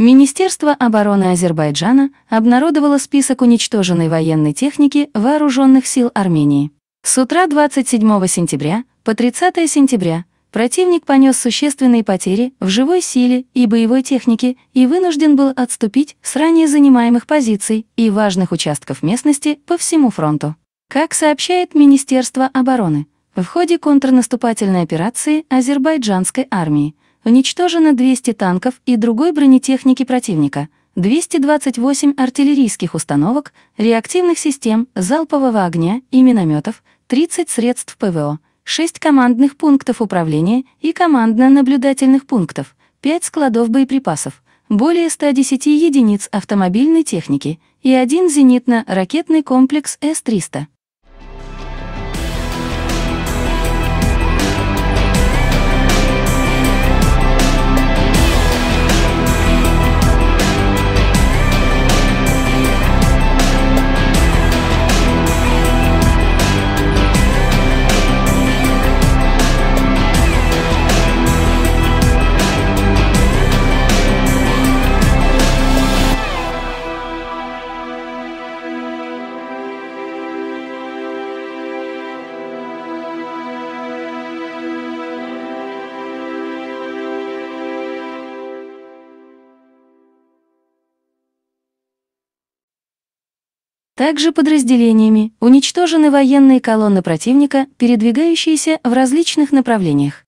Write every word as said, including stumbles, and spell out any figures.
Министерство обороны Азербайджана обнародовало список уничтоженной военной техники Вооруженных сил Армении. С утра двадцать седьмого сентября по тридцатое сентября противник понес существенные потери в живой силе и боевой технике и вынужден был отступить с ранее занимаемых позиций и важных участков местности по всему фронту. Как сообщает Министерство обороны, в ходе контрнаступательной операции азербайджанской армии уничтожено двести танков и другой бронетехники противника, двести двадцать восемь артиллерийских установок, реактивных систем залпового огня и минометов, тридцать средств ПВО, шесть командных пунктов управления и командно-наблюдательных пунктов, пять складов боеприпасов, более ста десяти единиц автомобильной техники и один зенитно-ракетный комплекс С триста. Также подразделениями уничтожены военные колонны противника, передвигающиеся в различных направлениях.